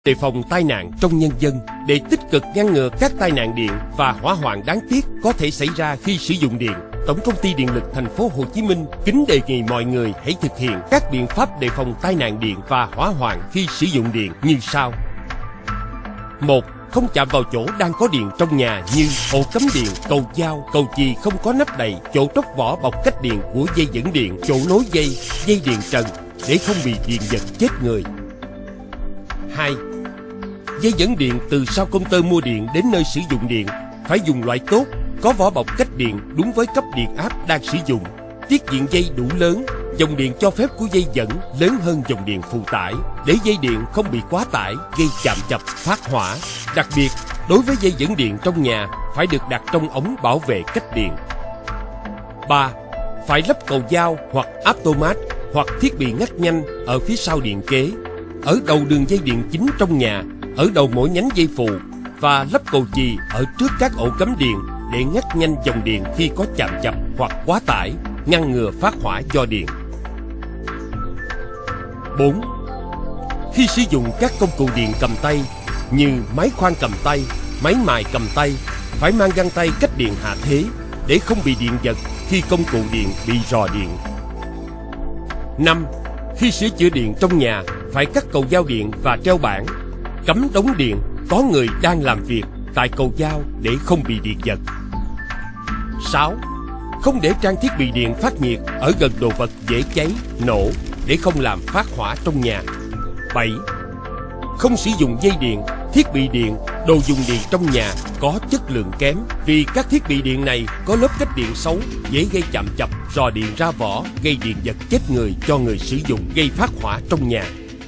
Đề phòng tai nạn trong nhân dân. Để tích cực ngăn ngừa các tai nạn điện và hỏa hoạn đáng tiếc có thể xảy ra khi sử dụng điện, Tổng công ty Điện lực Thành phố Hồ Chí Minh kính đề nghị mọi người hãy thực hiện các biện pháp đề phòng tai nạn điện và hỏa hoạn khi sử dụng điện như sau. 1. Không chạm vào chỗ đang có điện trong nhà như ổ cắm điện, cầu dao, cầu chì không có nắp đậy, chỗ tróc vỏ bọc cách điện của dây dẫn điện, chỗ nối dây, dây điện trần để không bị điện giật chết người. 2. Dây dẫn điện từ sau công tơ mua điện đến nơi sử dụng điện phải dùng loại tốt, có vỏ bọc cách điện đúng với cấp điện áp đang sử dụng, tiết diện dây đủ lớn, dòng điện cho phép của dây dẫn lớn hơn dòng điện phụ tải để dây điện không bị quá tải gây chạm chập phát hỏa. Đặc biệt, đối với dây dẫn điện trong nhà phải được đặt trong ống bảo vệ cách điện. 3. Phải lắp cầu dao hoặc automat hoặc thiết bị ngắt nhanh ở phía sau điện kế, ở đầu đường dây điện chính trong nhà, ở đầu mỗi nhánh dây phụ, và lắp cầu chì ở trước các ổ cắm điện để ngắt nhanh dòng điện khi có chạm chập hoặc quá tải, ngăn ngừa phát hỏa do điện. 4. Khi sử dụng các công cụ điện cầm tay như máy khoan cầm tay, máy mài cầm tay, phải mang găng tay cách điện hạ thế để không bị điện giật khi công cụ điện bị rò điện. 5. Khi sửa chữa điện trong nhà phải cắt cầu dao điện và treo bảng cấm đóng điện có người đang làm việc tại cầu dao để không bị điện giật. 6. Không để trang thiết bị điện phát nhiệt ở gần đồ vật dễ cháy, nổ để không làm phát hỏa trong nhà. 7. Không sử dụng dây điện, thiết bị điện, đồ dùng điện trong nhà có chất lượng kém vì các thiết bị điện này có lớp cách điện xấu, dễ gây chạm chập, rò điện ra vỏ, gây điện giật chết người cho người sử dụng, gây phát hỏa trong nhà.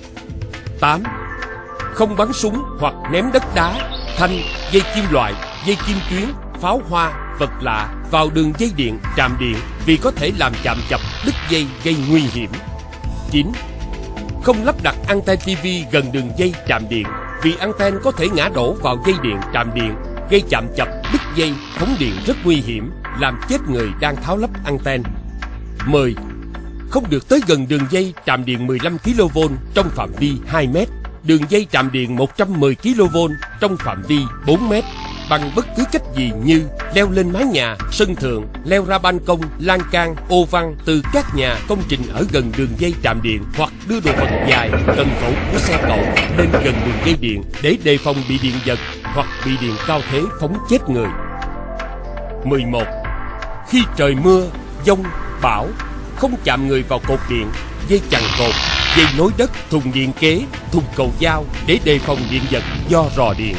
8. Không bắn súng hoặc ném đất đá, thanh, dây kim loại, dây kim tuyến, pháo hoa, vật lạ vào đường dây điện, trạm điện vì có thể làm chạm chập, đứt dây gây nguy hiểm. 9. Không lắp đặt anten TV gần đường dây trạm điện vì anten có thể ngã đổ vào dây điện trạm điện, gây chạm chập, đứt dây, thống điện rất nguy hiểm, làm chết người đang tháo lắp anten. 10. Không được tới gần đường dây trạm điện 15 kV trong phạm vi 2 m, đường dây trạm điện 110 kV trong phạm vi 4 m bằng bất cứ cách gì như leo lên mái nhà, sân thượng, leo ra ban công, lan can, ô văn từ các nhà, công trình ở gần đường dây trạm điện hoặc đưa đồ vật dài, cần cẩu của xe cẩu lên gần đường dây điện để đề phòng bị điện giật hoặc bị điện cao thế phóng chết người. 11. Khi trời mưa, giông, bão, không chạm người vào cột điện, dây chằng cột, dây nối đất, thùng điện kế, thùng cầu dao để đề phòng điện giật do rò điện.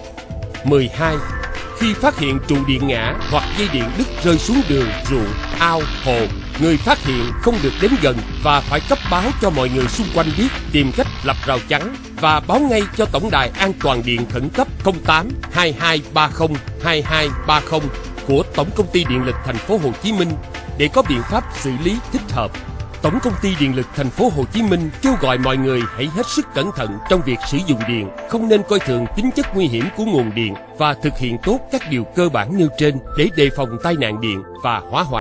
12. Khi phát hiện trụ điện ngã hoặc dây điện đứt rơi xuống đường, ruộng, ao, hồ, người phát hiện không được đến gần và phải cấp báo cho mọi người xung quanh biết, tìm cách lập rào chắn và báo ngay cho Tổng đài An toàn điện khẩn cấp 08 2230 2230 của Tổng công ty Điện lực Thành phố Hồ Chí Minh để có biện pháp xử lý thích hợp. Tổng công ty Điện lực Thành phố Hồ Chí Minh kêu gọi mọi người hãy hết sức cẩn thận trong việc sử dụng điện, không nên coi thường tính chất nguy hiểm của nguồn điện và thực hiện tốt các điều cơ bản nêu trên để đề phòng tai nạn điện và hỏa hoạn.